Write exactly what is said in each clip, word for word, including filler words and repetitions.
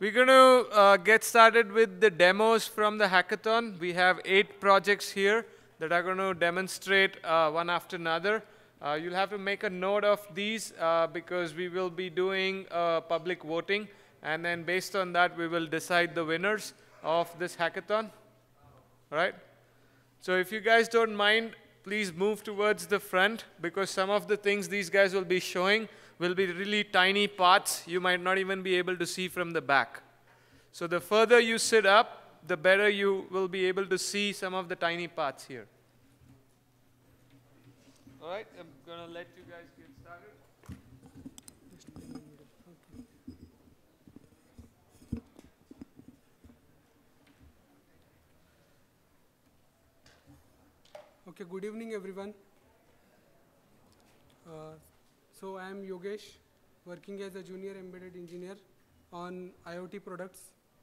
We're going to uh, get started with the demos from the hackathon. We have eight projects here that are going to demonstrate uh, one after another. Uh, you'll have to make a note of these uh, because we will be doing uh, public voting. And then based on that, we will decide the winners of this hackathon. All right? So if you guys don't mind, please move towards the front because some of the things these guys will be showing will be really tiny parts you might not even be able to see from the back. So the further you sit up, the better you will be able to see some of the tiny parts here. All right, I'm going to let you guys get started. Okay, good evening, everyone. Uh, so I am Yogesh, working as a junior embedded engineer on IoT products.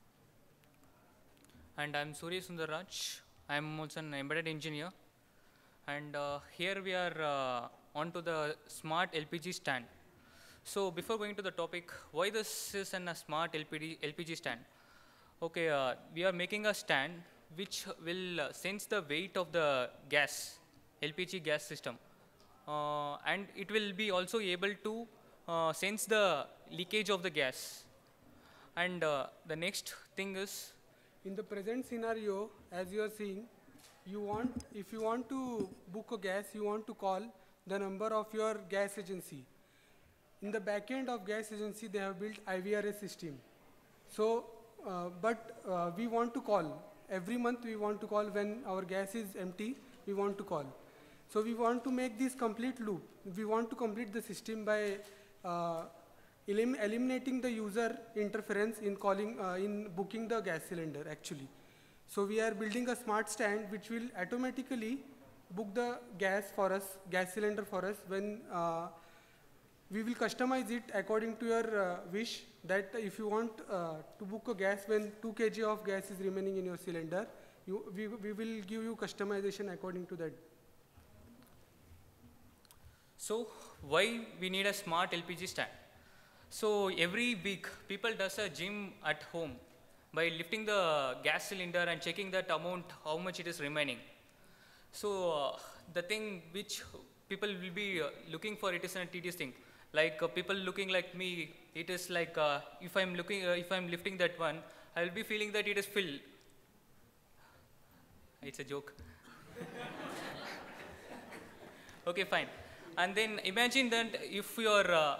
And I'm Surya Sundarraj. I'm also an embedded engineer. And uh, here we are uh, on to the smart L P G stand. So before going to the topic, why this is an, a smart L P G stand? Okay, uh, we are making a stand which will uh, sense the weight of the gas, L P G gas system. Uh, and it will be also able to uh, sense the leakage of the gas. And uh, the next thing is, in the present scenario, as you are seeing, you want, if you want to book a gas, you want to call the number of your gas agency. In the back end of gas agency, they have built I V R S system. So, uh, but uh, we want to call. Every month we want to call when our gas is empty, we want to call. So we want to make this complete loop. We want to complete the system by uh, elim eliminating the user interference in calling, uh, in booking the gas cylinder actually. So we are building a smart stand which will automatically book the gas for us, gas cylinder for us when uh, we will customize it according to your uh, wish that if you want uh, to book a gas when two kilograms of gas is remaining in your cylinder, you, we, we will give you customization according to that. so why we need a smart L P G stand? So every week, people does a gym at home by lifting the gas cylinder and checking that amount, how much it is remaining. So uh, the thing which people will be uh, looking for, it is a tedious thing. Like uh, people looking like me, it is like uh, if I'm looking, uh, if I'm lifting that one, I will be feeling that it is filled. It's a joke. Okay, fine. And then imagine that if you're uh,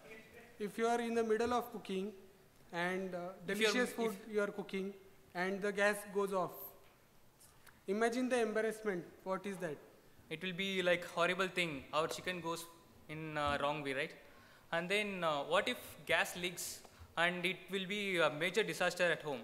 if you are in the middle of cooking and uh, delicious food you are cooking and the gas goes off, imagine the embarrassment. What is that? It will be like horrible thing. Our chicken goes in uh, wrong way, right? And then uh, what if gas leaks and it will be a major disaster at home?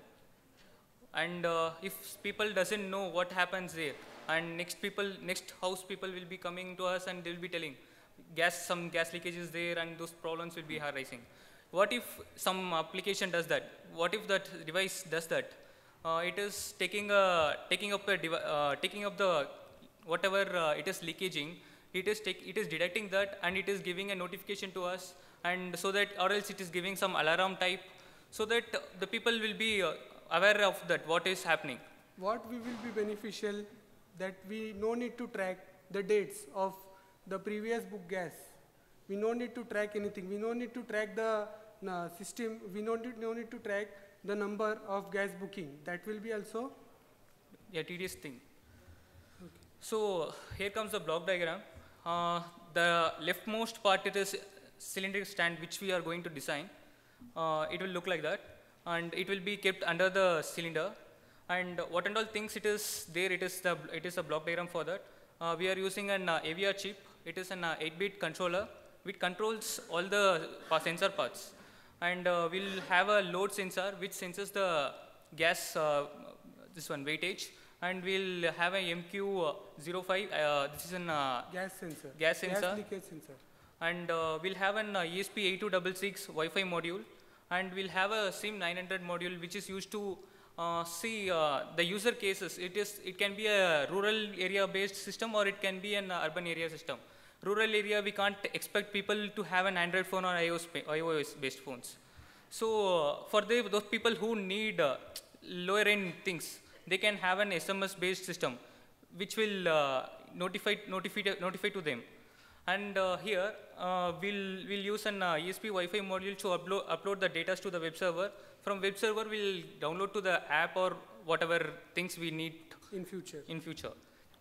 And uh, if people doesn't know what happens there, and next people, next house people will be coming to us and they will be telling, gas, some gas leakage is there and those problems will be arising. What if some application does that? What if that device does that? Uh, it is taking a, taking up a, uh, taking up the whatever uh, it is leakaging. It is take, it is detecting that and it is giving a notification to us, and so that, or else it is giving some alarm type, so that the people will be uh, aware of that what is happening. What we will be beneficial that we no need to track the dates of the previous book gas. We no need to track anything. We no need to track the uh, system. We no need, no need to track the number of gas booking. That will be also a tedious thing. Okay. So here comes the block diagram. Uh, the leftmost part, it is cylindrical stand which we are going to design. Uh, it will look like that, and it will be kept under the cylinder. And what and all things it is there, it is the it is a block diagram for that. Uh, we are using an uh, A V R chip. It is an uh, eight bit controller which controls all the uh, sensor parts. And uh, we'll have a load sensor which senses the gas, uh, this one, weightage. And we'll have a M Q zero five, uh, this is an uh, gas sensor. Gas sensor. Gas leakage sensor. And uh, we'll have an uh, E S P eight two six six Wi-Fi module. And we'll have a SIM nine hundred module which is used to uh, see uh, the user cases. It is, it can be a rural area based system or it can be an uh, urban area system. Rural area, we can't expect people to have an Android phone or iOS based phones. So uh, for the, those people who need uh, lower end things, they can have an S M S based system which will uh, notify, notify, notify to them. And uh, here uh, we'll, we'll use an uh, E S P Wi-Fi module to upload, upload the data to the web server. From web server we'll download to the app or whatever things we need in future. In future.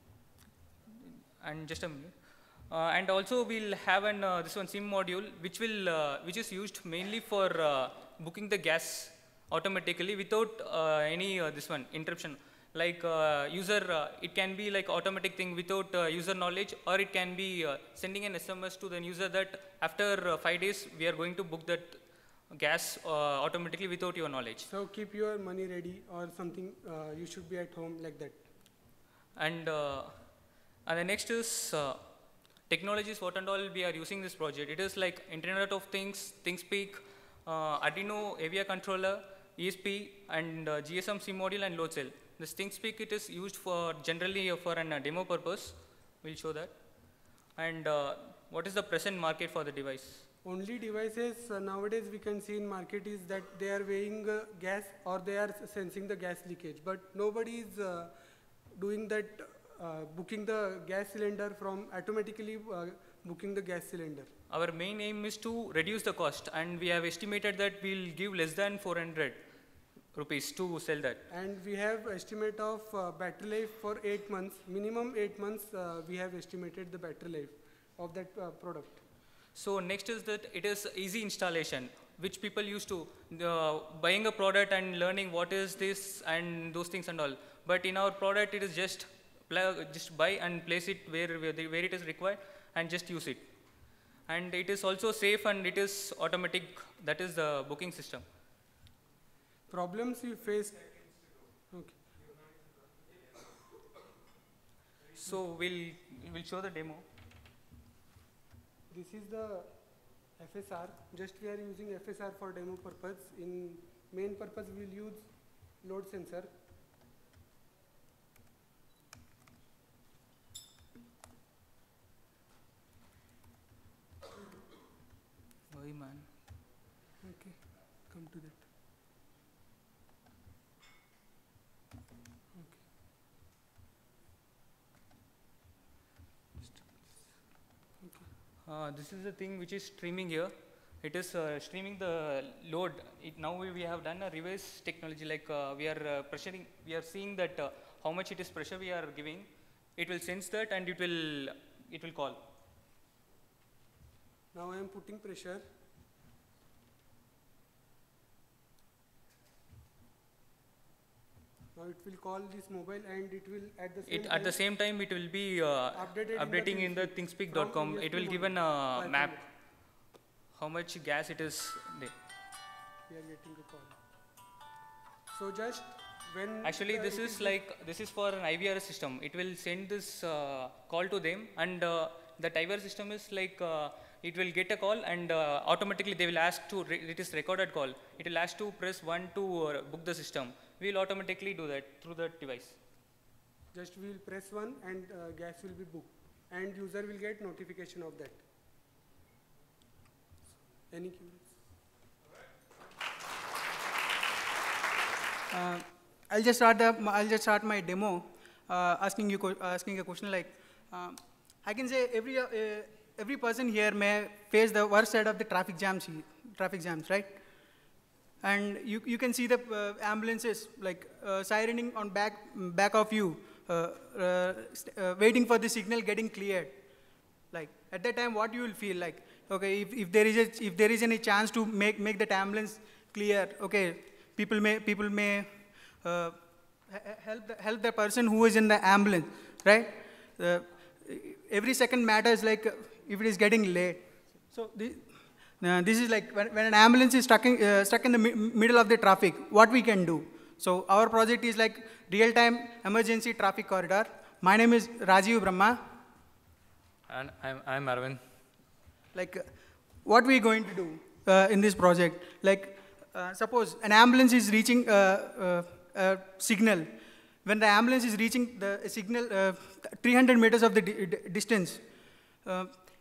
And just a minute. Uh, and also we'll have an uh, this one SIM module which will uh, which is used mainly for uh, booking the gas automatically without uh, any uh, this one interruption. Like uh, user, uh, it can be like automatic thing without uh, user knowledge, or it can be uh, sending an S M S to the user that after uh, five days we are going to book that gas uh, automatically without your knowledge. So keep your money ready or something. Uh, you should be at home like that. And uh, and the next is uh, technologies. What and all we are using this project? It is like Internet of Things, ThinkSpeak, uh, Arduino A V I controller, E S P, and uh, G S M SIM module and load cell. This ThinkSpeak, it is used for generally for an uh, demo purpose. We'll show that. And uh, what is the present market for the device? Only devices uh, nowadays we can see in market is that they are weighing uh, gas or they are sensing the gas leakage. But nobody is uh, doing that, uh, booking the gas cylinder from automatically uh, booking the gas cylinder. Our main aim is to reduce the cost, and we have estimated that we'll give less than four hundred rupees to sell that. And we have estimate of uh, battery life for eight months, minimum eight months uh, we have estimated the battery life of that uh, product. So next is that it is easy installation, which people used to uh, buying a product and learning what is this and those things and all. But in our product, it is just plug, just buy and place it where, where, the, where it is required and just use it. And it is also safe and it is automatic. That is the booking system. Problems you faced? Okay. So we'll we'll show the demo. This is the F S R. Just we are using F S R for demo purpose. In main purpose, we will use load sensor. Why, man? Okay, come to that. Uh, this is the thing which is streaming here. It is uh, streaming the load. It, now we, we have done a reverse technology, like uh, we are uh, pressuring, we are seeing that uh, how much it is pressure we are giving. It will sense that and it will, it will call. Now I am putting pressure. Now it will call this mobile and it will at the same it, time At the same time it will be uh, updating in the thingspeak dot com. It will give a uh, map how much gas it is there. We are getting a call. So just when actually this is, is like this is for an I V R system. It will send this uh, call to them, and uh, that I V R system is like uh, it will get a call and uh, automatically they will ask to, it is recorded call. It will ask to press one to uh, book the system. We will automatically do that through the device. Just we will press one and uh, gas will be booked and user will get notification of that. Any queries? Uh, I'll just start the, I'll just start my demo uh, asking you asking a question like uh, I can say every uh, every person here may face the worst side of the traffic jams traffic jams right, and you you can see the uh, ambulances like uh, sirening on back back of you uh, uh, uh, waiting for the signal getting cleared. Like at that time what you will feel like, okay, if, if there is a, if there is any chance to make make that ambulance clear, okay, people may people may uh, help the, help the person who is in the ambulance, right? Uh, every second matters, like uh, if it is getting late. So this, uh, this is like when, when an ambulance is stuck in, uh, stuck in the mi middle of the traffic, what we can do. So our project is like real-time emergency traffic corridor. My name is Rajiv Brahma. And I'm, I'm Arvind. Like uh, what we are going to do uh, in this project, like uh, suppose an ambulance is reaching uh, uh, a signal. When the ambulance is reaching the signal uh, three hundred meters of the di distance, uh,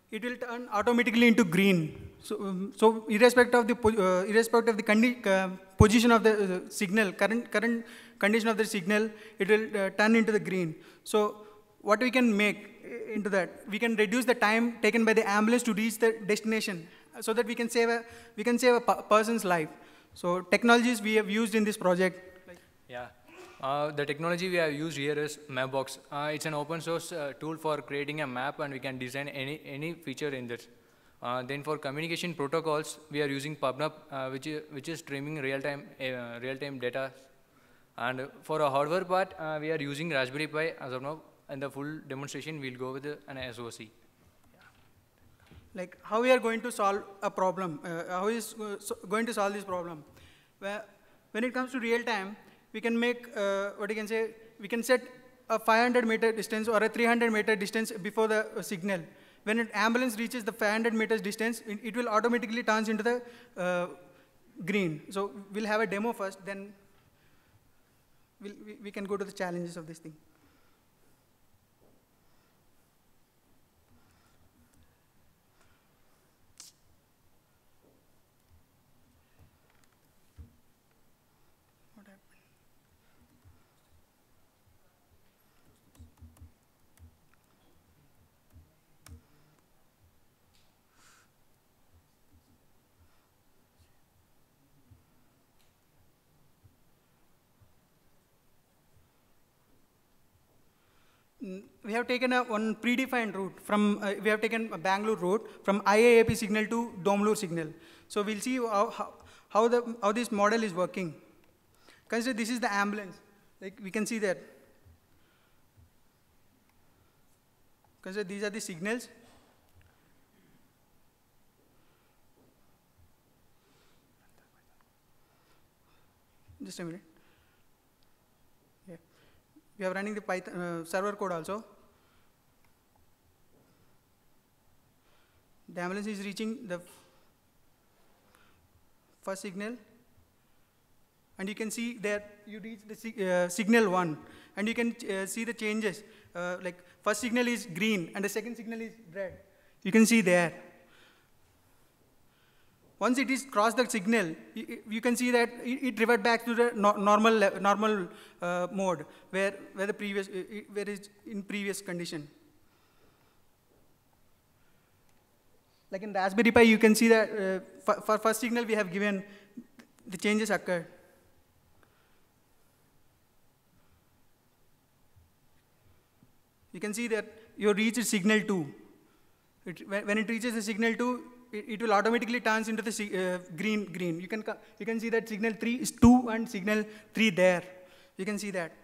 it will turn automatically into green. So, um, so irrespective of the uh, irrespective of the condi uh, position of the uh, signal, current current condition of the signal, it will uh, turn into the green. So, what we can make into that, we can reduce the time taken by the ambulance to reach the destination, so that we can save a we can save a person's life. So, technologies we have used in this project. Like yeah. Uh, the technology we have used here is Mapbox. Uh, it's an open source uh, tool for creating a map, and we can design any, any feature in this. Uh, then for communication protocols, we are using PubNub, uh, which, is, which is streaming real-time uh, real-time data. And for a hardware part, uh, we are using Raspberry Pi as of now. And the full demonstration, we'll go with the, an S O C. Yeah. Like how we are going to solve a problem, uh, how is uh, so going to solve this problem? Where, when it comes to real-time, we can make, uh, what you can say, we can set a five hundred meter distance or a three hundred meter distance before the uh, signal. When an ambulance reaches the five hundred meters distance, it, it will automatically turn into the uh, green. So we'll have a demo first, then we'll, we, we can go to the challenges of this thing. We have taken a one predefined route from, uh, we have taken a Bangalore route from I A A P signal to Domlur signal. So we'll see how, how, how, the, how this model is working. Consider this is the ambulance. Like we can see that. Consider these are the signals. Just a minute. We are running the Python uh, server code also. The ambulance is reaching the first signal, and you can see that you reach the uh, signal one, and you can uh, see the changes. Uh, like first signal is green, and the second signal is red. You can see there. Once it is crossed the signal, you, you can see that it, it revert back to the no, normal normal uh, mode where where the previous where is in previous condition. Like in Raspberry Pi, you can see that uh, for, for first signal we have given the changes occurred. You can see that you reach signal two. It, when it reaches the signal two, it, it will automatically turns into the uh, green. Green. You can you can see that signal three is two and signal three there. You can see that.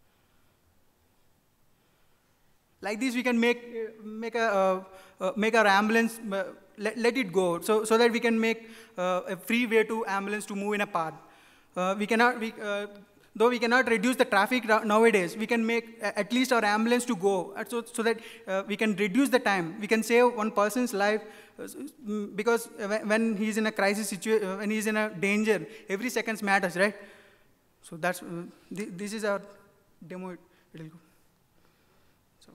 Like this, we can make uh, make a uh, uh, make our ambulance uh, let, let it go, so so that we can make uh, a free way to ambulance to move in a path. Uh, we cannot we. Uh, Though we cannot reduce the traffic nowadays, we can make uh, at least our ambulance to go, uh, so, so that uh, we can reduce the time. We can save one person's life, uh, because when he's in a crisis situation, uh, when he's in a danger, every second matters, right? So that's uh, th this is our demo. It will go. So,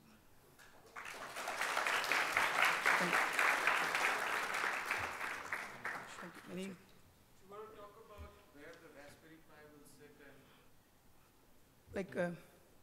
thank you. Thank you. Any? Like uh,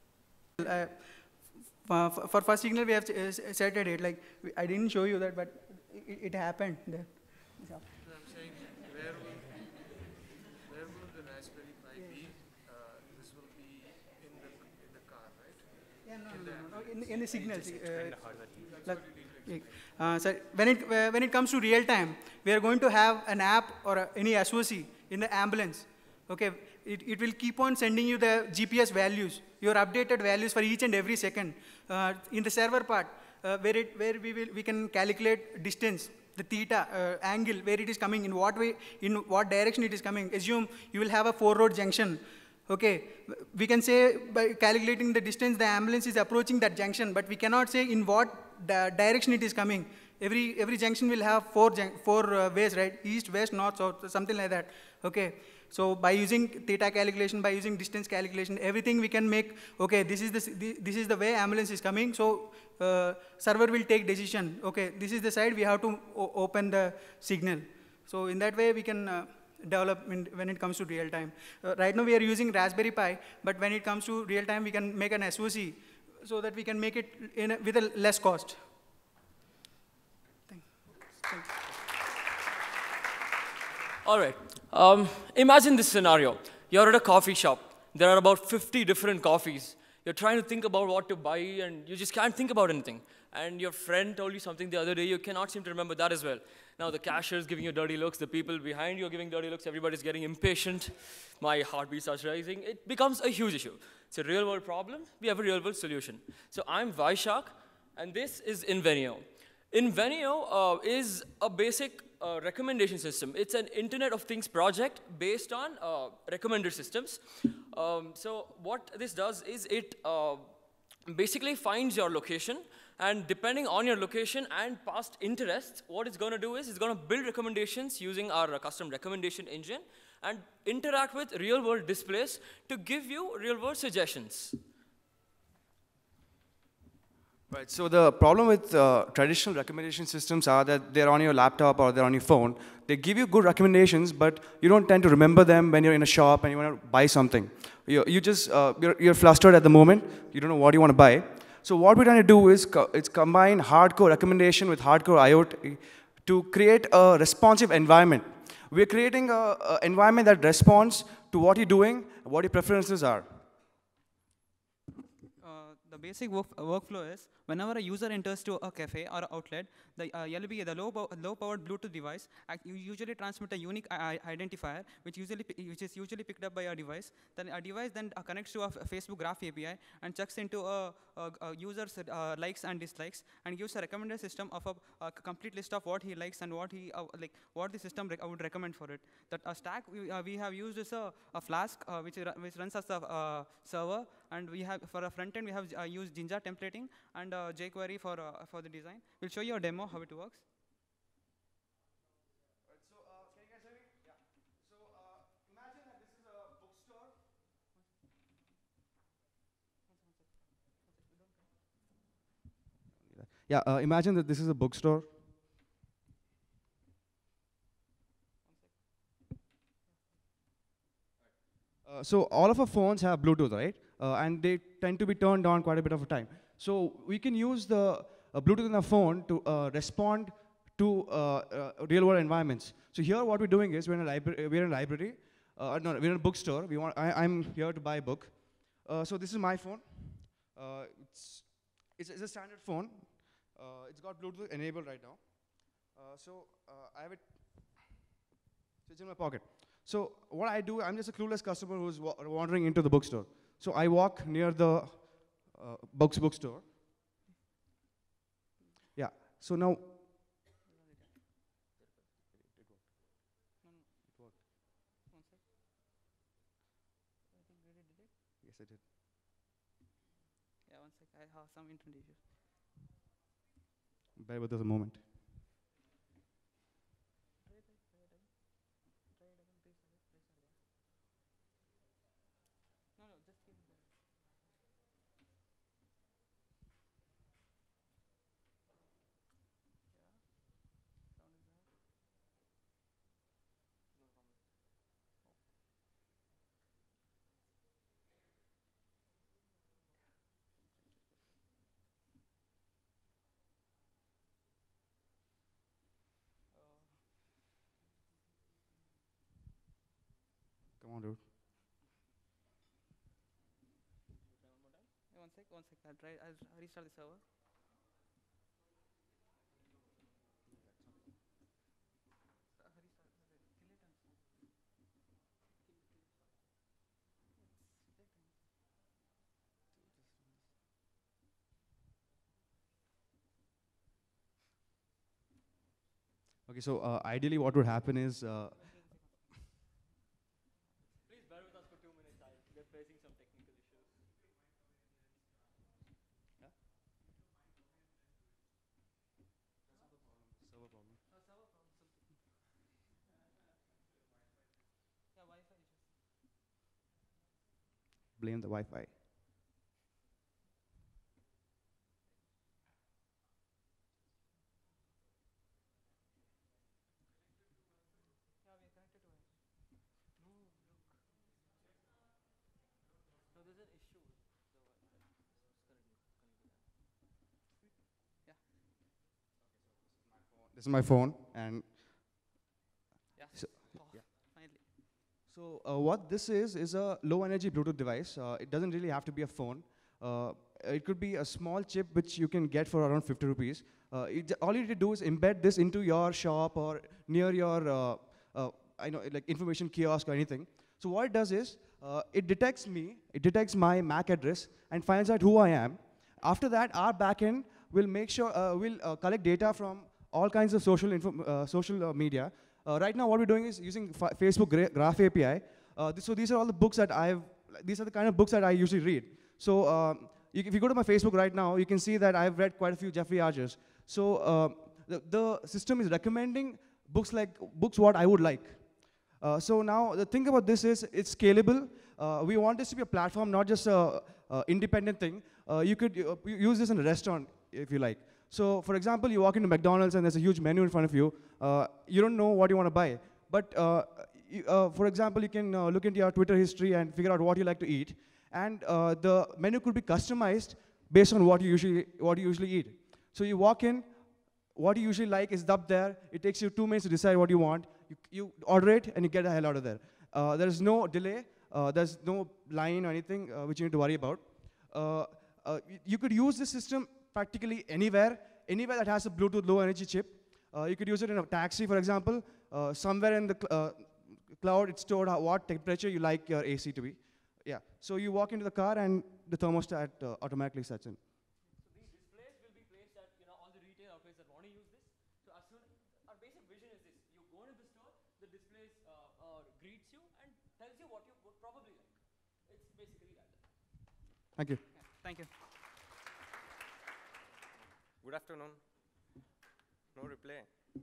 uh, for, for first signal we have uh, set a date. Like we, I didn't show you that, but it, it happened there. Yeah. No, I'm saying where will where will the Raspberry Pi yeah. be? Uh, this will be in the in the car, right? Yeah, no, in no, the, no, no. In, in the signals. Uh, like, uh, so when it uh, when it comes to real time, we are going to have an app or a, any S O C in the ambulance. Okay. It, it will keep on sending you the G P S values, your updated values for each and every second. Uh, in the server part, uh, where, it, where we, will, we can calculate distance, the theta, uh, angle, where it is coming, in what way, in what direction it is coming. Assume you will have a four-road junction. Okay, we can say by calculating the distance, the ambulance is approaching that junction, but we cannot say in what di direction it is coming. Every, every junction will have four, jun four uh, ways, right? East, west, north, south, something like that. Okay. So by using theta calculation, by using distance calculation, everything we can make, okay, this is the, this is the way ambulance is coming, so uh, server will take decision, okay, this is the side, we have to open the signal. So in that way, we can uh, develop in, when it comes to real time. Uh, right now, we are using Raspberry Pi, but when it comes to real time, we can make an S O C so that we can make it in a, with a less cost. Thank Thank you. All right. Um, imagine this scenario. You're at a coffee shop. There are about fifty different coffees. You're trying to think about what to buy, and you just can't think about anything. And your friend told you something the other day. You cannot seem to remember that as well. Now the cashier is giving you dirty looks. The people behind you are giving dirty looks. Everybody's getting impatient. My heartbeat starts rising. It becomes a huge issue. It's a real-world problem. We have a real-world solution. So I'm Vaishak, and this is Invenio. Invenio uh, is a basic uh, recommendation system. It's an Internet of Things project based on uh, recommender systems. Um, so what this does is it uh, basically finds your location, and depending on your location and past interests, what it's going to do is it's going to build recommendations using our uh, custom recommendation engine and interact with real-world displays to give you real-world suggestions. Right, so the problem with uh, traditional recommendation systems are that they're on your laptop or they're on your phone. They give you good recommendations, but you don't tend to remember them when you're in a shop and you want to buy something. You, you just, uh, you're, you're flustered at the moment. You don't know what you want to buy. So what we're trying to do is co it's combine hardcore recommendation with hardcore I O T to create a responsive environment. We're creating an environment that responds to what you're doing, what your preferences are. The basic work, uh, workflow is whenever a user enters to a cafe or outlet, the uh, L B, the low, pow low powered Bluetooth device, you usually transmit a unique I identifier, which usually which is usually picked up by a device. Then a device then uh, connects to a Facebook Graph A P I and checks into a, a, a user's uh, likes and dislikes, and gives a recommender system of a, a complete list of what he likes and what he uh, like what the system rec would recommend for it. That a stack we, uh, we have used is a, a Flask uh, which which runs as a uh, server, and we have for a front end we have uh, used Jinja templating and uh, jQuery for uh, for the design. We'll show you a demo how it works. Right, so uh, can you guys hear me? Yeah. So uh, imagine that this is a bookstore. Yeah, uh, imagine that this is a bookstore. Uh, so all of our phones have Bluetooth, right? Uh, and they tend to be turned on quite a bit of a time. So we can use the uh, Bluetooth in our phone to uh, respond to uh, uh, real-world environments. So here, what we're doing is we're in a library. We're in a library. Uh, no, we're in a bookstore. We want. I, I'm here to buy a book. Uh, so this is my phone. Uh, it's, it's it's a standard phone. Uh, it's got Bluetooth enabled right now. Uh, so uh, I have it. So it's in my pocket. So what I do, I'm just a clueless customer who's wa wandering into the bookstore. So I walk near the uh, books bookstore. Yeah. So now. Yes, I did. Yeah, one sec. I have some internet issues. Bear with us a moment. Come on, dude. Yeah, one sec, one sec. I'll try. I'll restart the server. Okay, so uh, ideally what would happen is, uh, Please bear with us for two minutes. We're facing some technical issues. yeah? Server problem. Yeah, Wi-Fi. blame the Wi-Fi. This is my phone, and Yeah. so, Oh, yeah. Finally. So uh, what this is is a low-energy Bluetooth device. Uh, it doesn't really have to be a phone. Uh, it could be a small chip which you can get for around fifty rupees. Uh, it, all you need to do is embed this into your shop or near your, uh, uh, I know, like information kiosk or anything. So what it does is, uh, it detects me, it detects my M A C address and finds out who I am. After that, our backend will make sure, uh, will uh, collect data from all kinds of social, info, uh, social uh, media. Uh, right now, what we're doing is using fa Facebook gra Graph A P I. Uh, th so these are all the books that I've, these are the kind of books that I usually read. So uh, you, if you go to my Facebook right now, you can see that I've read quite a few Jeffrey Argers. So uh, the, the system is recommending books like, books what I would like. Uh, so now the thing about this is it's scalable. Uh, we want this to be a platform, not just a, a independent thing. Uh, you could uh, use this in a restaurant if you like. So for example, you walk into McDonald's and there's a huge menu in front of you. Uh, you don't know what you want to buy. But uh, you, uh, for example, you can uh, look into your Twitter history and figure out what you like to eat. And uh, the menu could be customized based on what you usually, what you usually eat. So you walk in, what you usually like is up there. It takes you two minutes to decide what you want. You, you order it and you get the hell out of there. Uh, there's no delay. Uh, there's no line or anything uh, which you need to worry about. Uh, uh, you could use this system practically anywhere, anywhere that has a Bluetooth low energy chip. Uh, you could use it in a taxi, for example. Uh, somewhere in the cl uh, cloud, it's stored how, what temperature you like your A C to be. Yeah. So you walk into the car and the thermostat uh, automatically sets in. So these displays will be placed at you know all the retail outlets that want to use this. So as soon our basic vision is this: you go into the store, the displays uh, uh, greets you and tells you what you would probably like. It's basically that. Thank you. Yeah. Thank you. Good afternoon. No reply.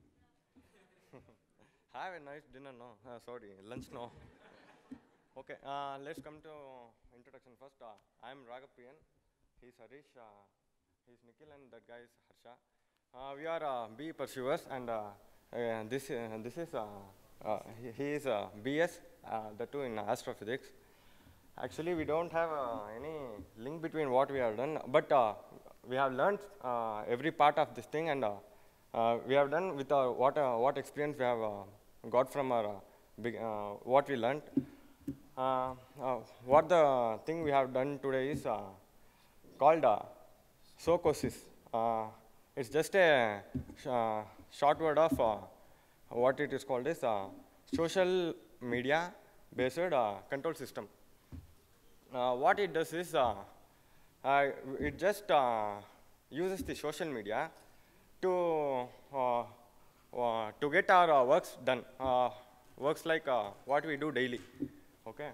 Have a nice dinner, no? Uh, sorry, lunch, no. Okay, uh, let's come to introduction first. Uh, I'm Raghapriyan. He's Harish. Uh, he's Nikhil, and that guy is Harsha. Uh, we are uh, B pursuers, and uh, uh, this uh, this is uh, uh, he, he is uh, B S, uh, the two in astrophysics. Actually, we don't have uh, any link between what we have done, but uh, we have learned uh, every part of this thing, and uh, uh, we have done with our what uh, what experience we have uh, got from our uh, big, uh, what we learned. Uh, uh, what the thing we have done today is uh, called uh, SOCOSIS. Uh, it's just a sh uh, short word of uh, what it is called is uh, social media based uh, control system. Uh, what it does is uh, uh, it just uh, uses the social media to uh, uh, to get our uh, works done. Uh, works like uh, what we do daily. Okay.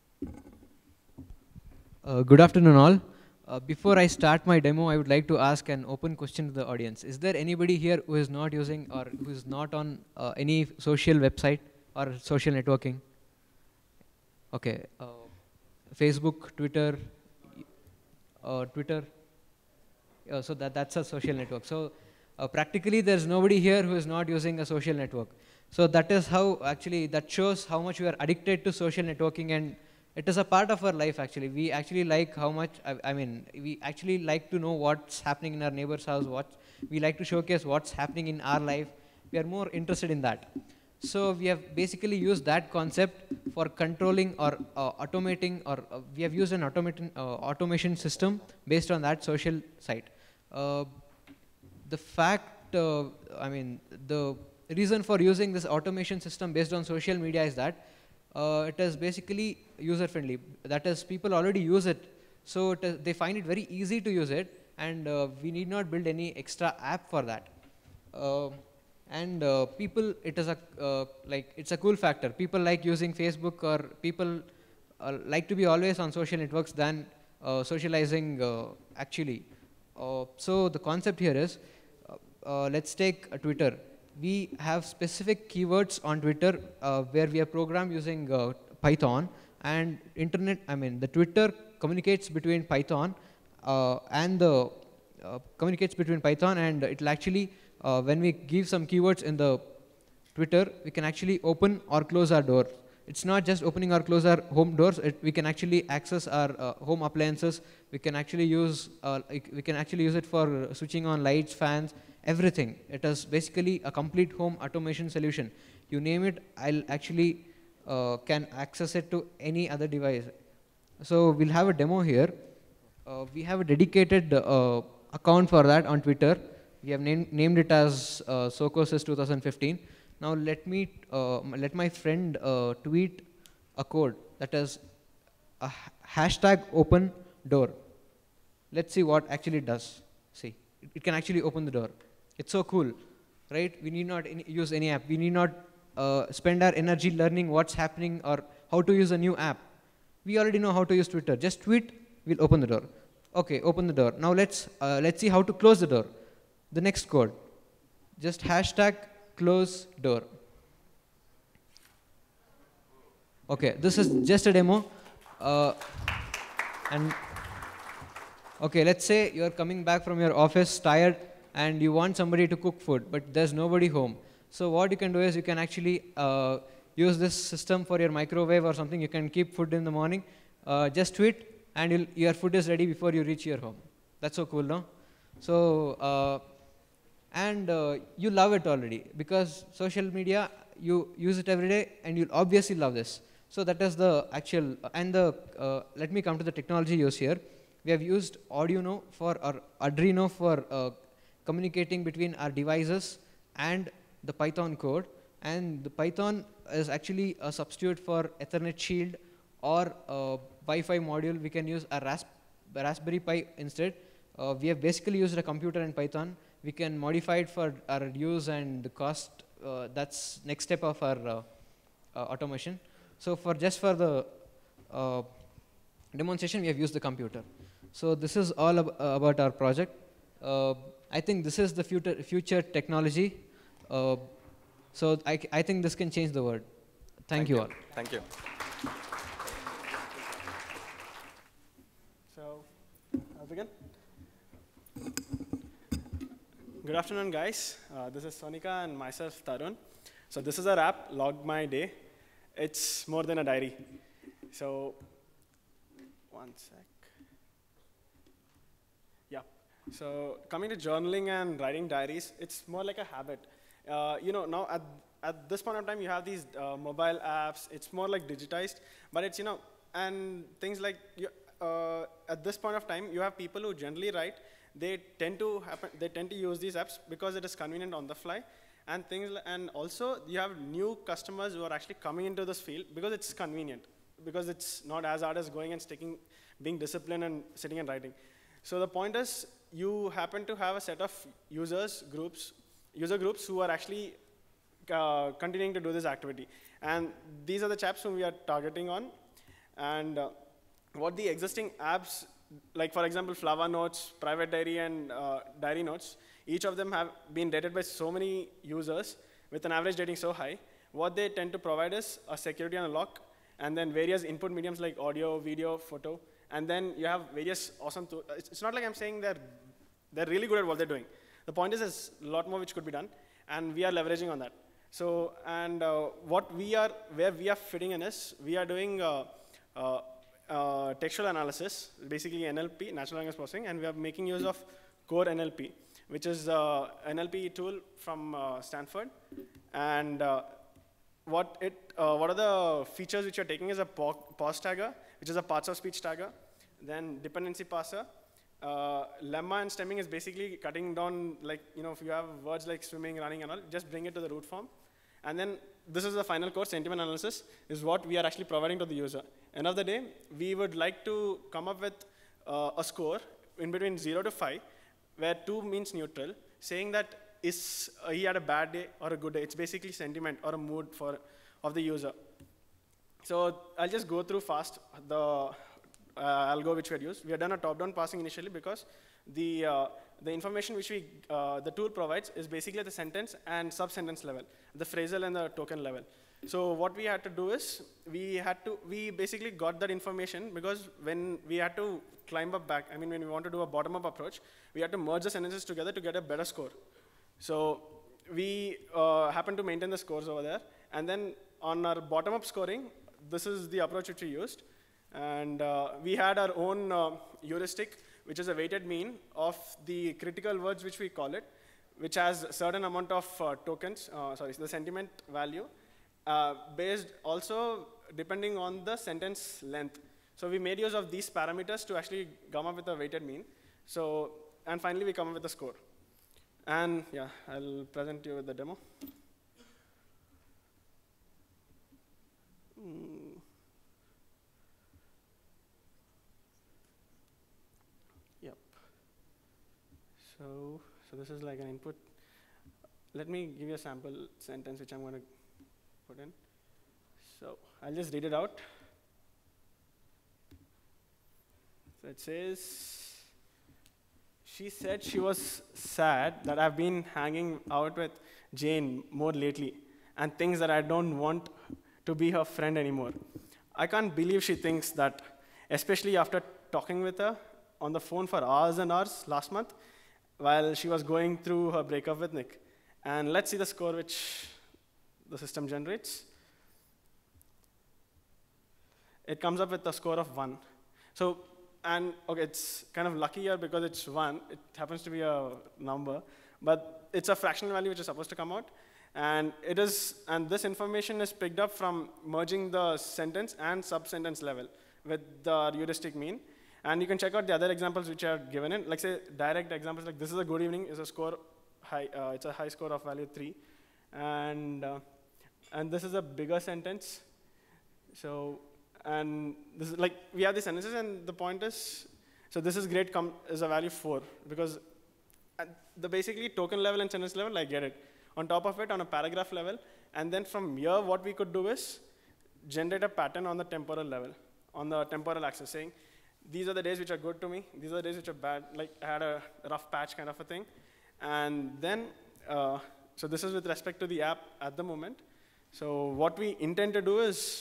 Uh, good afternoon, all. Uh, before I start my demo, I would like to ask an open question to the audience. Is there anybody here who is not using or who is not on uh, any social website or social networking? Okay. Uh, Facebook, Twitter, uh, Twitter. Uh, so that, that's a social network. So uh, practically, there's nobody here who is not using a social network. So that is how, actually, that shows how much we are addicted to social networking, and it is a part of our life, actually. We actually like how much, I, I mean, we actually like to know what's happening in our neighbor's house, what, we like to showcase what's happening in our life. We are more interested in that. So we have basically used that concept for controlling or uh, automating, or uh, we have used an automaton, uh, automation system based on that social site. Uh, the fact, uh, I mean, the reason for using this automation system based on social media is that uh, it is basically user-friendly. That is, people already use it, so it is, they find it very easy to use it, and uh, we need not build any extra app for that. Uh, and uh, people, it is a uh, like it's a cool factor. People like using Facebook, or people uh, like to be always on social networks than uh, socializing uh, actually. Uh, so the concept here is, uh, uh, let's take uh, Twitter. We have specific keywords on Twitter uh, where we are programmed using uh, Python, and internet, I mean, the Twitter communicates between Python uh, and the, uh, communicates between Python and it'll actually, uh, when we give some keywords in the Twitter, we can actually open or close our door. It's not just opening or close our home doors, it, we can actually access our uh, home appliances, we can actually use, uh, we can actually use it for switching on lights, fans, everything. It is basically a complete home automation solution. You name it, I'll actually uh, can access it to any other device. So we'll have a demo here. Uh, we have a dedicated uh, account for that on Twitter. We have named, named it as uh, Socosys two thousand fifteen. Now let me, uh, let my friend uh, tweet a code that is a hashtag open door. Let's see what actually it does. See, it, it can actually open the door. It's so cool, right? We need not any, use any app. We need not uh, spend our energy learning what's happening or how to use a new app. We already know how to use Twitter. Just tweet, we'll open the door. Okay, open the door. Now let's, uh, let's see how to close the door. The next code, just hashtag close door. Okay, this is just a demo. Uh, and okay, let's say you're coming back from your office tired and you want somebody to cook food, but there's nobody home. So what you can do is you can actually uh, use this system for your microwave or something. You can keep food in the morning, uh, just tweet, and you'll, your food is ready before you reach your home. That's so cool, no? So, uh, and uh, you love it already because social media, you use it every day and you'll obviously love this. So that is the actual, uh, and the, uh, let me come to the technology used here. We have used Arduino for, or Arduino for uh, communicating between our devices and the Python code. And the Python is actually a substitute for Ethernet shield or a Wi-Fi module. We can use a Rasp Raspberry Pi instead. Uh, we have basically used a computer in Python. We can modify it for our use and the cost. Uh, that's next step of our uh, uh, automation. So for just for the uh, demonstration, we have used the computer. So this is all ab uh, about our project. Uh, I think this is the future, future technology. Uh, so I, I think this can change the world. Thank, Thank you, you all. Thank you. So I'll begin. Good afternoon, guys. Uh, this is Sonika and myself, Tarun. So this is our app, Log My Day. It's more than a diary. So one sec. Yeah. So coming to journaling and writing diaries, it's more like a habit. Uh, you know, now at, at this point of time, you have these uh, mobile apps. It's more like digitized, but it's, you know, and things like, you, uh, at this point of time, you have people who generally write. They tend to happen, they tend to use these apps because it is convenient on the fly, and things. And also, you have new customers who are actually coming into this field because it's convenient, because it's not as hard as going and sticking, being disciplined and sitting and writing. So the point is, you happen to have a set of users groups, user groups who are actually uh, continuing to do this activity, and these are the chaps whom we are targeting on, and uh, what the existing apps. Like, for example, Flava Notes, Private Diary, and uh, Diary Notes, each of them have been rated by so many users with an average rating so high. What they tend to provide is a security and a lock, and then various input mediums like audio, video, photo, and then you have various awesome tools. It's, it's not like I'm saying they're, they're really good at what they're doing. The point is there's a lot more which could be done, and we are leveraging on that. So, and uh, what we are, where we are fitting in is, we are doing uh, uh, Uh, textual analysis, basically N L P, natural language processing, and we are making use of Core N L P, which is uh, an N L P tool from uh, Stanford. And uh, what it, uh, what are the features which you're taking is a pause tagger, which is a parts of speech tagger, then dependency parser. Uh, lemma and stemming is basically cutting down, like, you know, if you have words like swimming, running, and all, just bring it to the root form. And then this is the final course, sentiment analysis, is what we are actually providing to the user. End of the day, we would like to come up with uh, a score in between zero to five, where two means neutral, saying that is uh, he had a bad day or a good day. It's basically sentiment or a mood for of the user. So I'll just go through fast the uh, algo which we had used. We had done a top-down parsing initially because the uh, the information which we uh, the tool provides is basically at the sentence and sub-sentence level, the phrasal and the token level. So what we had to do is, we had to, we basically got that information because when we had to climb up back, I mean, when we want to do a bottom-up approach, we had to merge the sentences together to get a better score. So we uh, happened to maintain the scores over there. And then on our bottom-up scoring, this is the approach which we used. And uh, we had our own uh, heuristic, which is a weighted mean of the critical words, which we call it, which has a certain amount of uh, tokens, uh, sorry, the sentiment value, uh, based also depending on the sentence length. So we made use of these parameters to actually come up with a weighted mean. So, and finally we come up with a score. And yeah, I'll present you with the demo. Mm. Yep. So, so this is like an input. Let me give you a sample sentence which I'm going to put in. So I'll just read it out. So it says, she said she was sad that I've been hanging out with Jane more lately and thinks that I don't want to be her friend anymore. I can't believe she thinks that, especially after talking with her on the phone for hours and hours last month while she was going through her breakup with Nick. And let's see the score which the system generates. It comes up with a score of one. So, and okay, it's kind of lucky here because it's one. It happens to be a number, but it's a fractional value which is supposed to come out. And it is, and this information is picked up from merging the sentence and sub-sentence level with the heuristic mean. And you can check out the other examples which are given in. Like say, direct examples like this is a good evening is a score high. Uh, it's a high score of value three, and uh, and this is a bigger sentence. So. And this is like, we have these sentences, and the point is, so this is great com is a value four, because at the basically token level and sentence level, I get it. On top of it, on a paragraph level, and then from here, what we could do is generate a pattern on the temporal level, on the temporal axis, saying, these are the days which are good to me, these are the days which are bad, like I had a rough patch kind of a thing. And then, uh, so this is with respect to the app at the moment. So what we intend to do is,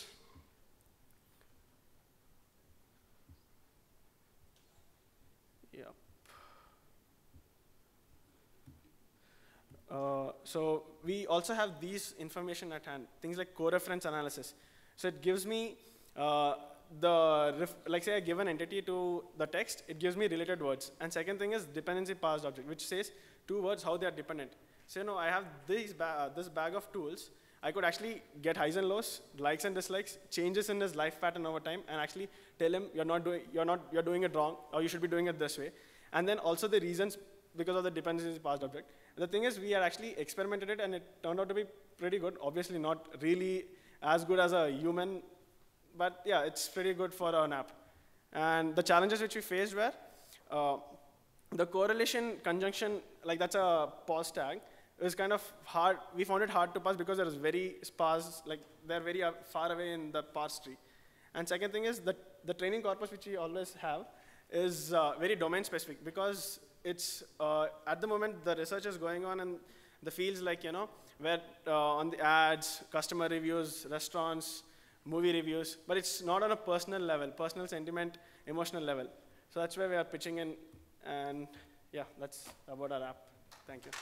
Uh, so we also have these information at hand, things like co-reference analysis. So it gives me uh, the, ref like say I give an entity to the text, it gives me related words. And second thing is dependency parsed object, which says two words, how they are dependent. So you know, I have these ba uh, this bag of tools. I could actually get highs and lows, likes and dislikes, changes in his life pattern over time, and actually tell him you're not doing, you're not, you're doing it wrong, or you should be doing it this way. And then also the reasons because of the dependency parsed object. The thing is, we had actually experimented it, and it turned out to be pretty good. Obviously, not really as good as a human, but yeah, it's pretty good for an app. And the challenges which we faced were uh, the correlation conjunction, like that's a pause tag, is kind of hard. We found it hard to parse because there is very sparse, like they're very uh, far away in the parse tree. And second thing is that the training corpus which we always have is uh, very domain specific, because it's, uh, at the moment, the research is going on in the fields like, you know, where uh, on the ads, customer reviews, restaurants, movie reviews, but it's not on a personal level, personal sentiment, emotional level. So that's where we are pitching in, and yeah, that's about our app. Thank you.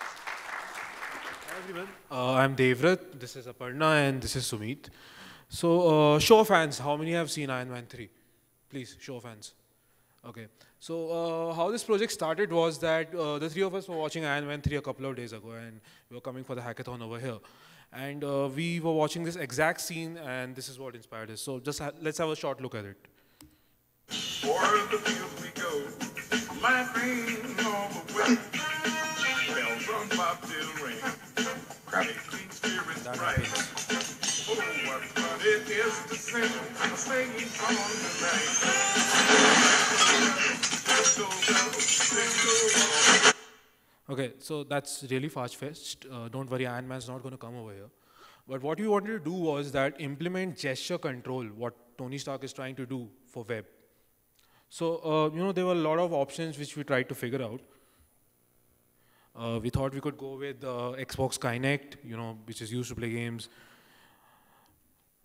Hi everyone, uh, I'm Devrat, this is Aparna, and this is Sumit. So, uh, show of hands, how many have seen Iron Man three? Please, show of hands. Okay, so uh, how this project started was that uh, the three of us were watching Iron Man three a couple of days ago, and we were coming for the hackathon over here. And uh, we were watching this exact scene, and this is what inspired us. So just ha let's have a short look at it. For the field we go, laughing all the way. Bells on bobtail ring. Crappy. Spirits bright. Oh, what fun it is to sing a singing song tonight. Okay, so that's really fast-fetched. Uh, don't worry, Iron Man's not going to come over here. But what we wanted to do was that implement gesture control, what Tony Stark is trying to do for web. So, uh, you know, there were a lot of options which we tried to figure out. Uh, we thought we could go with uh, Xbox Kinect, you know, which is used to play games.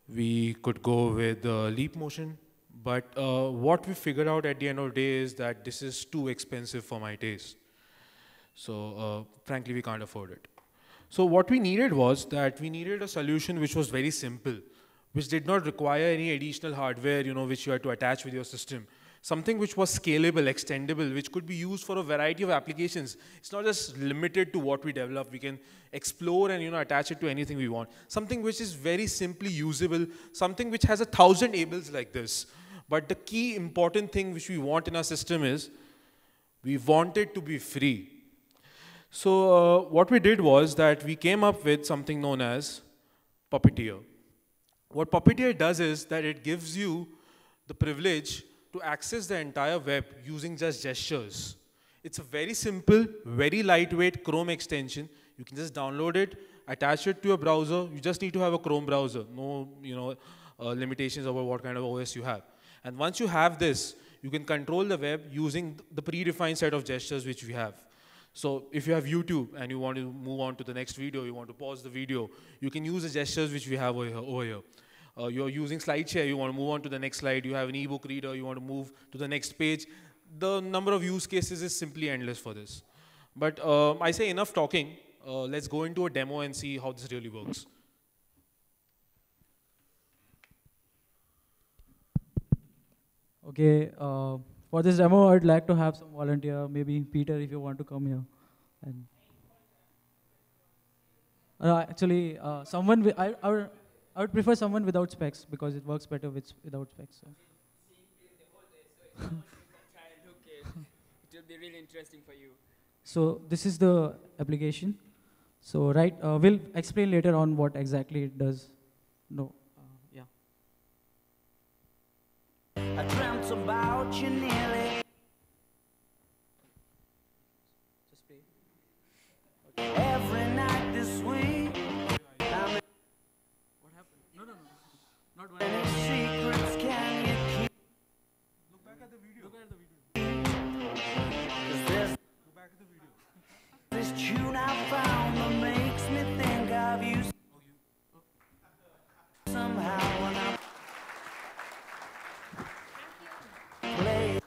we could go with uh, leap motion. But uh, what we figured out at the end of the day is that this is too expensive for my taste. So uh, frankly, we can't afford it. So what we needed was that we needed a solution which was very simple, which did not require any additional hardware, you know, which you had to attach with your system. Something which was scalable, extendable, which could be used for a variety of applications. It's not just limited to what we develop. We can explore and, you know, attach it to anything we want. Something which is very simply usable, something which has a thousand tables like this. But the key important thing which we want in our system is we want it to be free. So uh, what we did was that we came up with something known as Puppeteer. What Puppeteer does is that it gives you the privilege to access the entire web using just gestures. It's a very simple, very lightweight Chrome extension. You can just download it, attach it to your browser. You just need to have a Chrome browser. No, you know, uh, limitations about what kind of O S you have. And once you have this, you can control the web using the predefined set of gestures which we have. So if you have YouTube and you want to move on to the next video, you want to pause the video, you can use the gestures which we have over here. Over here. Uh, you're using SlideShare, you want to move on to the next slide, you have an ebook reader, you want to move to the next page. The number of use cases is simply endless for this. But uh, I say enough talking. Uh, let's go into a demo and see how this really works. Okay, uh, for this demo, I'd like to have some volunteer, maybe Peter, if you want to come here. And uh, actually, uh, someone, with, I, I, would, I would prefer someone without specs because it works better with, without specs. So. It will be really interesting for you. So this is the application. So right, uh, we'll explain later on what exactly it does. No, uh, yeah. I dreamt about you nearly. Just play. Okay. Every night this week. What happened? No, no, no. Not one. Any secrets can you keep? Look back at the video. Look at the video. Go back at the video. This tune I found that makes me think of you. Oh, you. Oh. Somehow when I play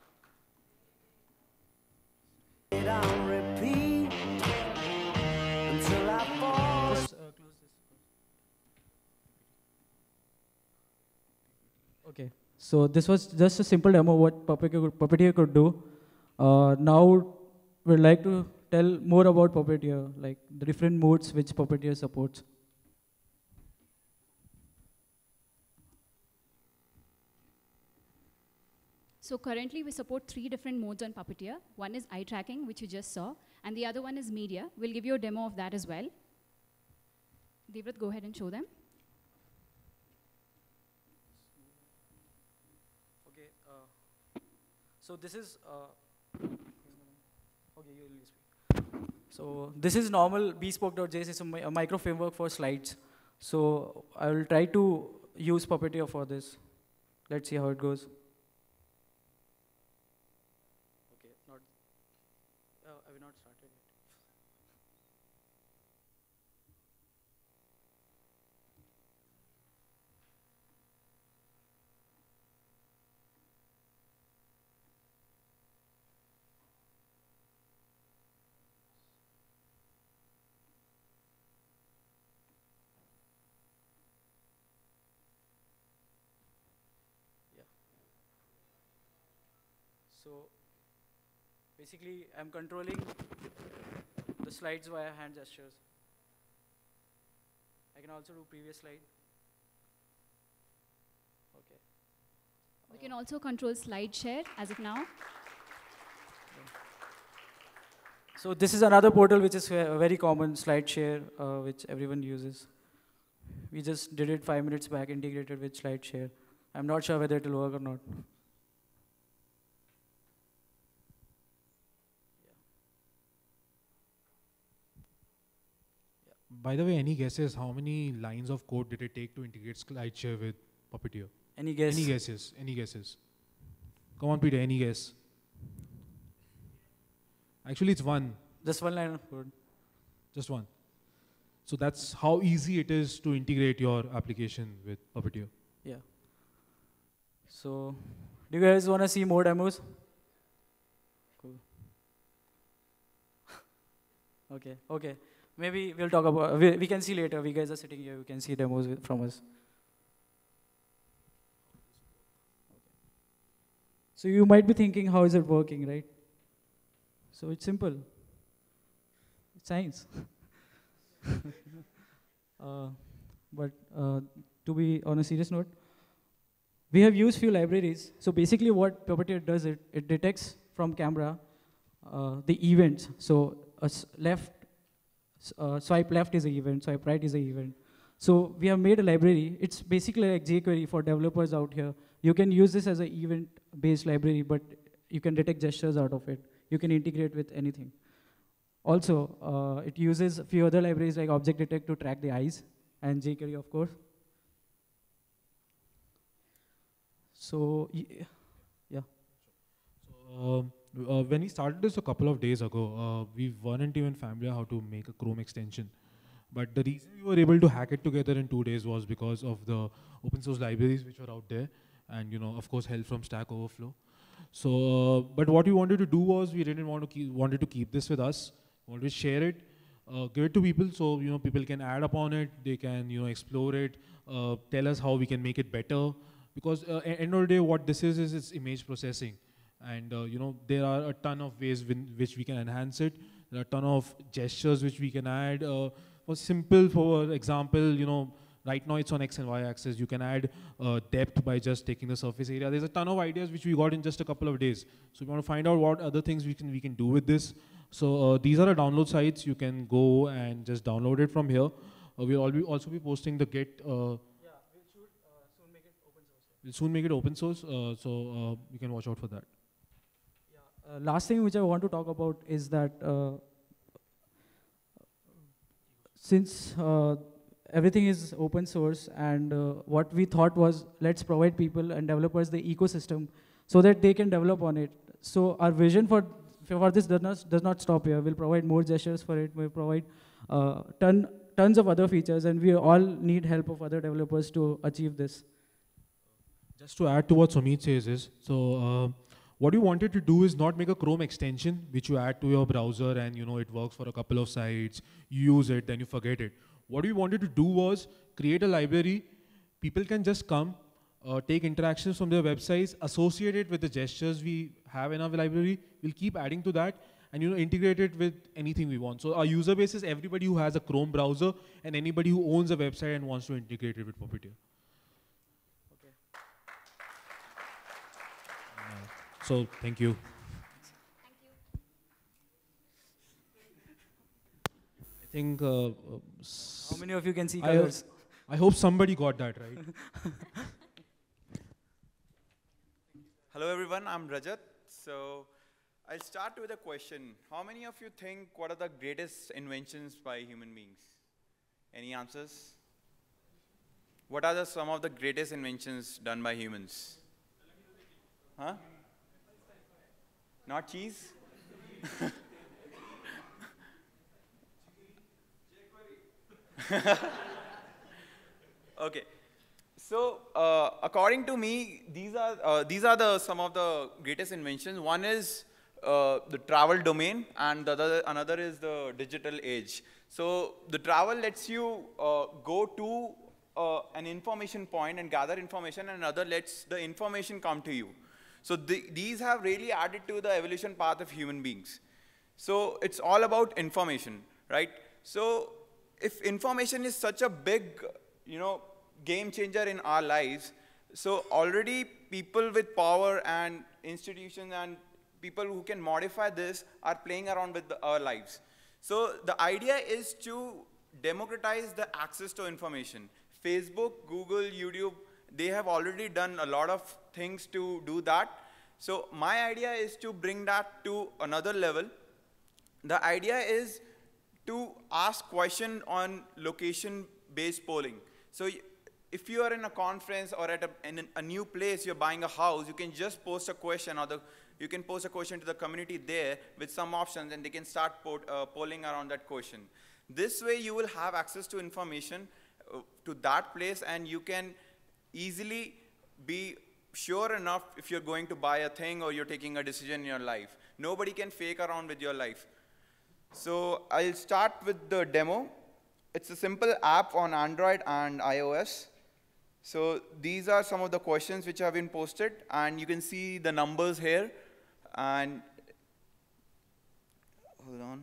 it on repeat until I fall. Just uh, close this. Okay. So this was just a simple demo what Puppeteer could, Puppeteer could do. Uh, now we'd like to tell more about Puppeteer, like the different modes which Puppeteer supports. So currently we support three different modes on Puppeteer. One is eye tracking, which you just saw, and the other one is media. We'll give you a demo of that as well. Devrat, go ahead and show them. Okay. Uh, so this is. Uh, okay, you will speak. So this is normal bespoke.js is a, mi a micro framework for slides. So I will try to use Puppeteer for this. Let's see how it goes. Okay, not. Uh, I will not start it. So basically, I'm controlling the slides via hand gestures. I can also do previous slide. Okay. We can also control slide share as of now. So this is another portal which is a very common, slide share, uh, which everyone uses. We just did it five minutes back, integrated with slide share. I'm not sure whether it will work or not. By the way, any guesses how many lines of code did it take to integrate SlideShare with Puppeteer? Any guess? Any guesses? Any guesses? Come on, Peter, any guess? Actually, it's one. Just one line of code. Just one. So that's how easy it is to integrate your application with Puppeteer. Yeah. So, do you guys want to see more demos? Cool. Okay, okay. Maybe we'll talk about, we, we can see later. We guys are sitting here, we can see demos with, from us. So you might be thinking, how is it working, right? So it's simple. It's science. uh, but uh, to be on a serious note, we have used few libraries. So basically what Puppeteer does, it, it detects from camera uh, the events. So a s left, uh, swipe left is an event, swipe right is an event. So we have made a library. It's basically like jQuery for developers out here. You can use this as an event-based library, but you can detect gestures out of it. You can integrate with anything. Also, uh, it uses a few other libraries like Object Detect to track the eyes, and jQuery, of course. So, yeah. So, uh, uh, when we started this a couple of days ago, uh, we weren't even familiar how to make a Chrome extension. But the reason we were able to hack it together in two days was because of the open source libraries which were out there, and you know, of course, help from Stack Overflow. So, uh, but what we wanted to do was we didn't want to keep, wanted to keep this with us. We wanted to share it, uh, give it to people, so you know, people can add upon it. They can you know explore it, uh, tell us how we can make it better. Because uh, at the end of the day, what this is is it's image processing, and uh, you know, there are a ton of ways in which we can enhance it. There are a ton of gestures which we can add. Uh, for simple, for example, you know. Right now it's on X and Y axis. You can add uh, depth by just taking the surface area. There's a ton of ideas which we got in just a couple of days. So we want to find out what other things we can we can do with this. So uh, these are the download sites. You can go and just download it from here. Uh, we'll all be also be posting the Git. Uh, yeah, we'll shoot, uh, soon make it open source. We'll soon make it open source. Uh, so uh, you can watch out for that. Yeah. Uh, last thing which I want to talk about is that uh, since uh, everything is open source, and uh, what we thought was, let's provide people and developers the ecosystem so that they can develop on it. So our vision for, for this does not, does not stop here. We'll provide more gestures for it. We'll provide uh, ton, tons of other features, and we all need help of other developers to achieve this. Just to add to what Sumit says is, so uh, what you wanted to do is not make a Chrome extension which you add to your browser and you know it works for a couple of sites, you use it, then you forget it. What we wanted to do was create a library. People can just come, uh, take interactions from their websites, associate it with the gestures we have in our library. We'll keep adding to that and you know integrate it with anything we want. So our user base is everybody who has a Chrome browser and anybody who owns a website and wants to integrate it with Puppeteer. Okay. Uh, so thank you. I think. Uh, How many of you can see I colors? I hope somebody got that right. Hello everyone, I'm Rajat. So I'll start with a question. How many of you think what are the greatest inventions by human beings? Any answers? What are the, some of the greatest inventions done by humans? Huh? Not cheese? Okay, so uh, according to me, these are uh, these are the some of the greatest inventions. One is uh, the travel domain, and the other another is the digital age. So the travel lets you uh, go to uh, an information point and gather information, and another lets the information come to you. So the, these have really added to the evolution path of human beings. So it's all about information, right? So if information is such a big, you know, game changer in our lives, so already people with power and institutions and people who can modify this are playing around with the, our lives. So the idea is to democratize the access to information. Facebook, Google, YouTube, they have already done a lot of things to do that. So my idea is to bring that to another level. The idea is to ask question on location-based polling. So if you are in a conference or at a, in a new place, you're buying a house, you can just post a question, or the, you can post a question to the community there with some options, and they can start po uh, polling around that question. This way you will have access to information uh, to that place, and you can easily be sure enough if you're going to buy a thing or you're taking a decision in your life. Nobody can fake around with your life. So I'll start with the demo. It's a simple app on Android and iOS. So these are some of the questions which have been posted, and you can see the numbers here. And hold on.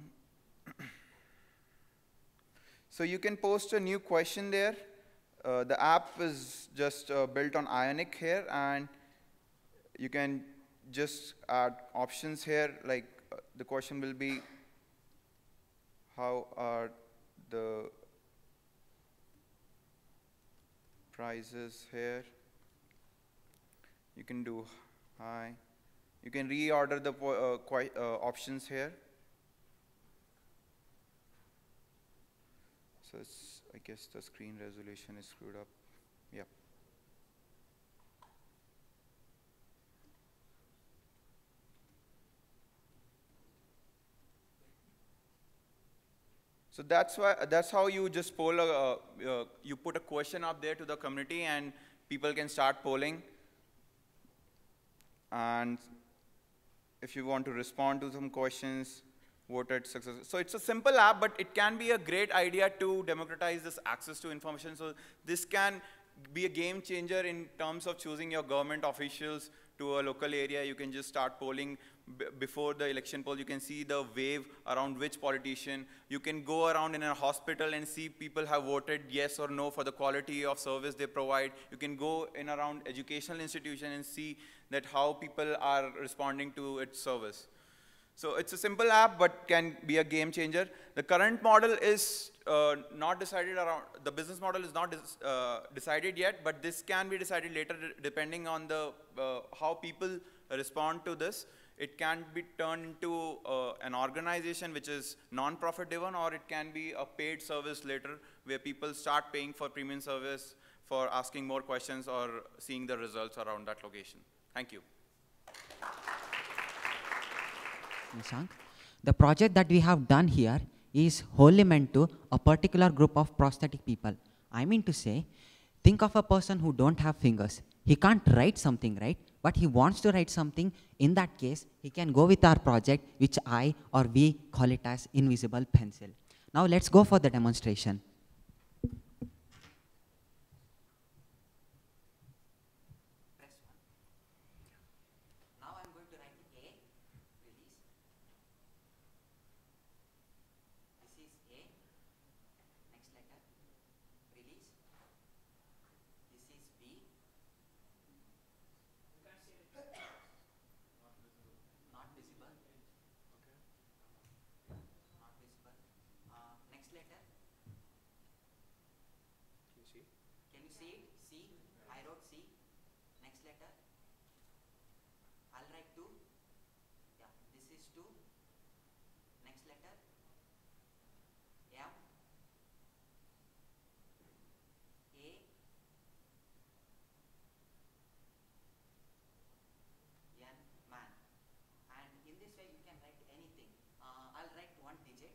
So you can post a new question there. Uh, the app is just uh, built on Ionic here, and you can just add options here. Like uh, the question will be, how are the prices here? You can do hi. You can reorder the uh, qu uh, options here. So it's, I guess the screen resolution is screwed up. Yeah. So that's why that's how you just poll. A, uh, uh, you put a question up there to the community, and people can start polling. And if you want to respond to some questions, voted success. So it's a simple app, but it can be a great idea to democratize this access to information. So this can be a game changer in terms of choosing your government officials to a local area. You can just start polling b before the election poll. You can see the wave around which politician. You can go around in a hospital and see people have voted yes or no for the quality of service they provide. You can go in around educational institution and see that how people are responding to its service. So it's a simple app, but can be a game changer. The current model is uh, not decided around, the business model is not uh, decided yet, but this can be decided later depending on the, uh, how people respond to this. It can be turned into uh, an organization which is non-profit driven, or it can be a paid service later where people start paying for premium service for asking more questions or seeing the results around that location. Thank you. Nishank, the project that we have done here is wholly meant to a particular group of prosthetic people. I mean to say, think of a person who don't have fingers. He can't write something, right? But he wants to write something. In that case, he can go with our project, which I or we call it as invisible pencil. Now let's go for the demonstration. Can you see it? C. I wrote C. Next letter. I'll write two. Yeah, this is two. Next letter. M. A. N. Man. And in this way you can write anything. Uh, I'll write one digit.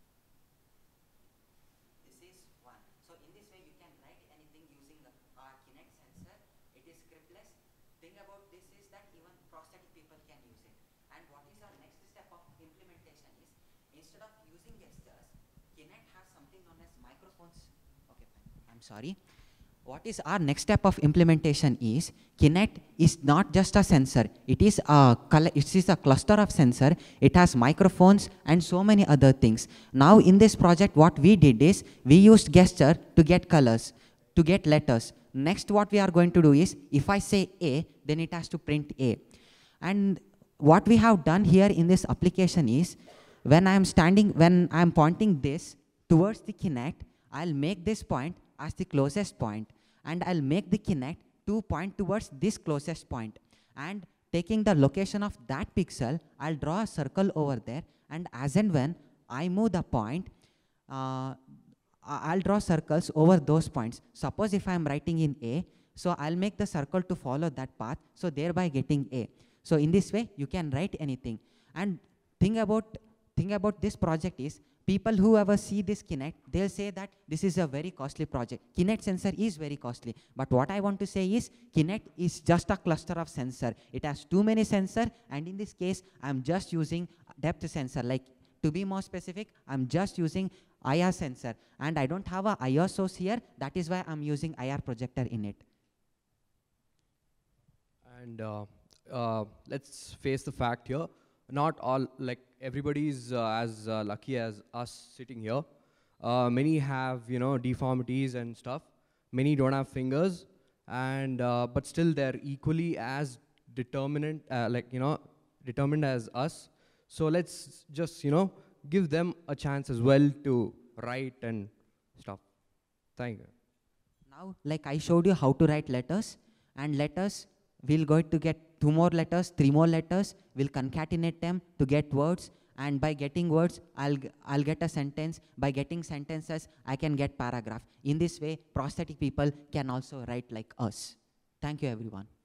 This is one. So in this way you can write anything using the uh, Kinect sensor. It is scriptless. Thing about this is that even prosthetic people can use it. And what is our next step of implementation is, instead of using gestures, Kinect has something known as microphones. Okay, fine. I'm sorry. What is our next step of implementation is, Kinect is not just a sensor. It is a, it is a cluster of sensor. It has microphones and so many other things. Now in this project, what we did is, we used gesture to get colors, to get letters. Next what we are going to do is, if I say A, then it has to print A. And what we have done here in this application is, when I am standing, when I am pointing this towards the Kinect, I'll make this point as the closest point, and I'll make the Kinect to point towards this closest point. And taking the location of that pixel, I'll draw a circle over there, and as and when I move the point, uh, I'll draw circles over those points. Suppose if I'm writing in A, so I'll make the circle to follow that path, so thereby getting A. So in this way, you can write anything. And thing about, thing about this project is, people who ever see this Kinect, they'll say that this is a very costly project. Kinect sensor is very costly. But what I want to say is, Kinect is just a cluster of sensor. It has too many sensor, and in this case, I'm just using depth sensor. Like, to be more specific, I'm just using I R sensor. And I don't have a I R source here. That is why I'm using I R projector in it. And uh, uh, let's face the fact here. Not all, like everybody's uh, as uh, lucky as us sitting here. Uh, many have, you know, deformities and stuff. Many don't have fingers, and uh, but still they're equally as determinant, uh, like you know, determined as us. So let's just, you know, give them a chance as well to write and stuff. Thank you. Now, like I showed you how to write letters, and letters, we'll going to get two more letters, three more letters, we'll concatenate them to get words, and by getting words, I'll, g I'll get a sentence. By getting sentences, I can get paragraph. In this way, prosthetic people can also write like us. Thank you, everyone.